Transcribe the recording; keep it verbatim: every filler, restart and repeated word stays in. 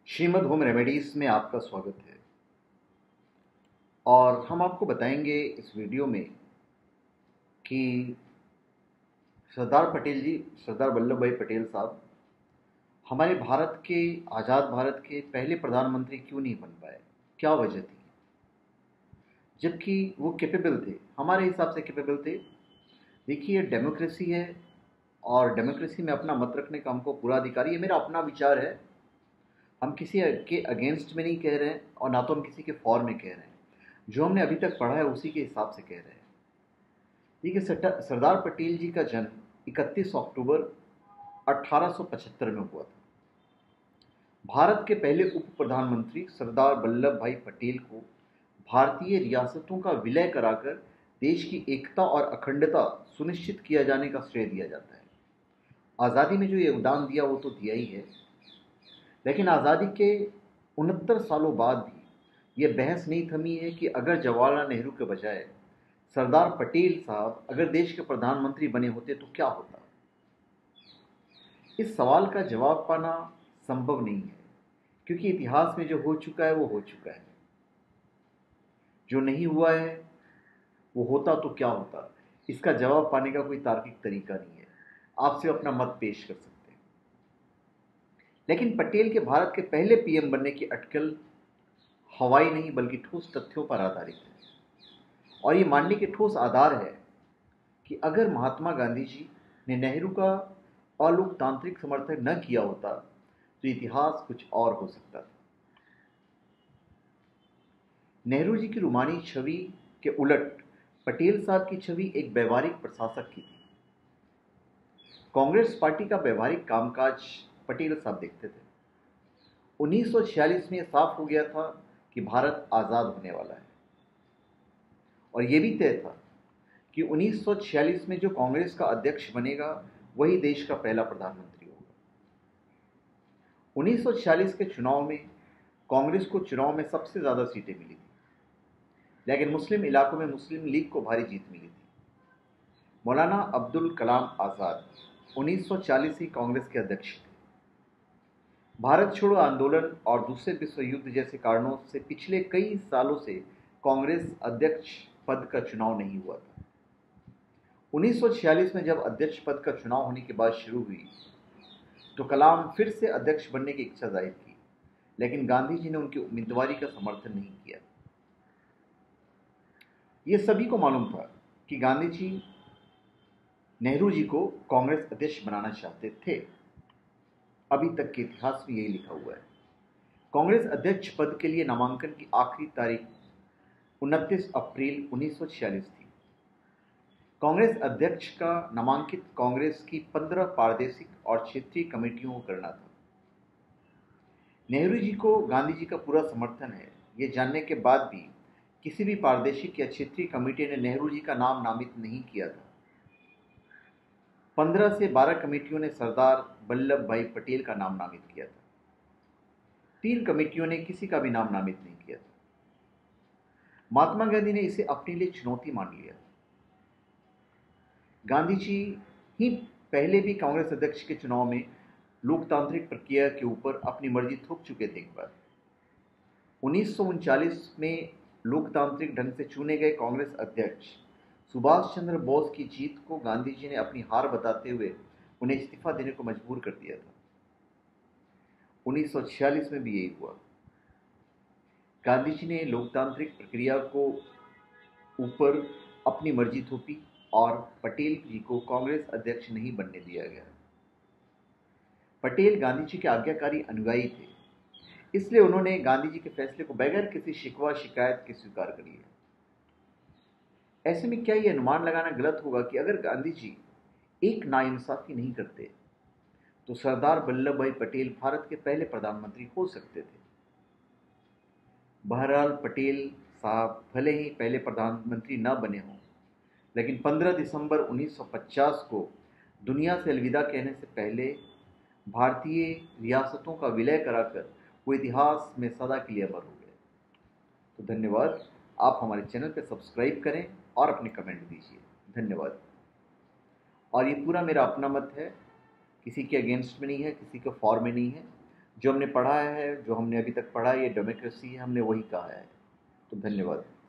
Shrimad home remedies में आपका स्वागत है। और हम आपको बताएंगे इस वीडियो में कि सरदार पटेल जी, सरदार वल्लभ भाई पटेल साहब हमारे भारत के, आज़ाद भारत के पहले प्रधानमंत्री क्यों नहीं बन पाए, क्या वजह थी, जबकि वो कैपेबल थे, हमारे हिसाब से कैपेबल थे। देखिए, डेमोक्रेसी है और डेमोक्रेसी में अपना मत रखने का हमको पूरा अधिकार है। ये मेरा अपना विचार है, हम किसी के अगेंस्ट में नहीं कह रहे हैं और ना तो हम किसी के फॉर में कह रहे हैं। जो हमने अभी तक पढ़ा है उसी के हिसाब से कह रहे हैं। देखिए, सरदार पटेल जी का जन्म इकतीस अक्टूबर अठारह सौ पचहत्तर में हुआ था। भारत के पहले उप प्रधानमंत्री सरदार वल्लभ भाई पटेल को भारतीय रियासतों का विलय कराकर देश की एकता और अखंडता सुनिश्चित किया जाने का श्रेय दिया जाता है। आज़ादी में जो योगदान दिया वो तो दिया ही है, लेकिन आज़ादी के उनहत्तर सालों बाद भी ये बहस नहीं थमी है कि अगर जवाहरलाल नेहरू के बजाय सरदार पटेल साहब अगर देश के प्रधानमंत्री बने होते तो क्या होता। इस सवाल का जवाब पाना संभव नहीं है, क्योंकि इतिहास में जो हो चुका है वो हो चुका है, जो नहीं हुआ है वो होता तो क्या होता। इसका जवाब पाने का कोई तार्किक तरीका नहीं है। आप सिर्फ अपना मत पेश कर सकते हैं। लेकिन पटेल के भारत के पहले पीएम बनने की अटकल हवाई नहीं बल्कि ठोस तथ्यों पर आधारित है, और ये मानने के ठोस आधार है कि अगर महात्मा गांधी जी ने नेहरू का अलोकतांत्रिक समर्थन न किया होता तो इतिहास कुछ और हो सकता था। नेहरू जी की रूमानी छवि के उलट पटेल साहब की छवि एक व्यवहारिक प्रशासक की थी। कांग्रेस पार्टी का व्यवहारिक कामकाज पटेल साहब देखते थे। उन्नीस सौ छियालीस में यह साफ हो गया था कि भारत आज़ाद होने वाला है, और यह भी तय था कि उन्नीस सौ छियालीस में जो कांग्रेस का अध्यक्ष बनेगा वही देश का पहला प्रधानमंत्री होगा। उन्नीस सौ छियालीस के चुनाव में कांग्रेस को चुनाव में सबसे ज़्यादा सीटें मिली थी, लेकिन मुस्लिम इलाकों में मुस्लिम लीग को भारी जीत मिली थी। मौलाना अब्दुल कलाम आज़ाद उन्नीस सौ चालीस ही कांग्रेस के अध्यक्ष थे। भारत छोड़ो आंदोलन और दूसरे विश्व युद्ध जैसे कारणों से पिछले कई सालों से कांग्रेस अध्यक्ष पद का चुनाव नहीं हुआ था। उन्नीस सौ छियालीस में जब अध्यक्ष पद का चुनाव होने की बात शुरू हुई तो कलाम फिर से अध्यक्ष बनने की इच्छा जाहिर की, लेकिन गांधी जी ने उनकी उम्मीदवारी का समर्थन नहीं किया। यह सभी को मालूम था कि गांधी जी नेहरू जी को कांग्रेस अध्यक्ष बनाना चाहते थे। अभी तक के इतिहास में यही लिखा हुआ है। कांग्रेस अध्यक्ष पद के लिए नामांकन की आखिरी तारीख उनतीस अप्रैल उन्नीस सौ छियालीस थी। कांग्रेस अध्यक्ष का नामांकित कांग्रेस की पंद्रह प्रादेशिक और क्षेत्रीय कमेटियों को करना था। नेहरू जी को गांधी जी का पूरा समर्थन है, ये जानने के बाद भी किसी भी प्रादेशिक या क्षेत्रीय कमेटी ने नेहरू जी का नाम नामित नहीं किया था। पंद्रह से बारह कमेटियों ने सरदार वल्लभ भाई पटेल का नाम नामित किया था। तीन कमेटियों ने किसी का भी नाम नामित नहीं किया था। महात्मा गांधी ने इसे अपने लिए चुनौती मान लिया। गांधी जी ही पहले भी कांग्रेस अध्यक्ष के चुनाव में लोकतांत्रिक प्रक्रिया के ऊपर अपनी मर्जी थोप चुके थे। एक बार उन्नीस सौ उनचालीस में लोकतांत्रिक ढंग से चुने गए कांग्रेस अध्यक्ष सुभाष चंद्र बोस की जीत को गांधी जी ने अपनी हार बताते हुए उन्हें इस्तीफा देने को मजबूर कर दिया था। उन्नीस सौ छियालीस में भी यही हुआ। गांधी जी ने लोकतांत्रिक प्रक्रिया को ऊपर अपनी मर्जी थोपी और पटेल जी को कांग्रेस अध्यक्ष नहीं बनने दिया गया। पटेल गांधी जी के आज्ञाकारी अनुयायी थे, इसलिए उन्होंने गांधी जी के फैसले को बगैर किसी शिकवा शिकायत के स्वीकार कर लिया। ऐसे में क्या यह अनुमान लगाना गलत होगा कि अगर गांधी जी एक नाइंसाफी नहीं करते तो सरदार वल्लभ भाई पटेल भारत के पहले प्रधानमंत्री हो सकते थे। बहरहाल पटेल साहब भले ही पहले प्रधानमंत्री न बने हों, लेकिन पंद्रह दिसंबर उन्नीस सौ पचास को दुनिया से अलविदा कहने से पहले भारतीय रियासतों का विलय कराकर वो इतिहास में सदा के लिए अमर हो गए। तो धन्यवाद। आप हमारे चैनल पर सब्सक्राइब करें और अपने कमेंट दीजिए। धन्यवाद। और ये पूरा मेरा अपना मत है, किसी के अगेंस्ट में नहीं है, किसी के फॉर में नहीं है। जो हमने पढ़ा है, जो हमने अभी तक पढ़ा है, ये डेमोक्रेसी है, हमने वही कहा है। तो धन्यवाद।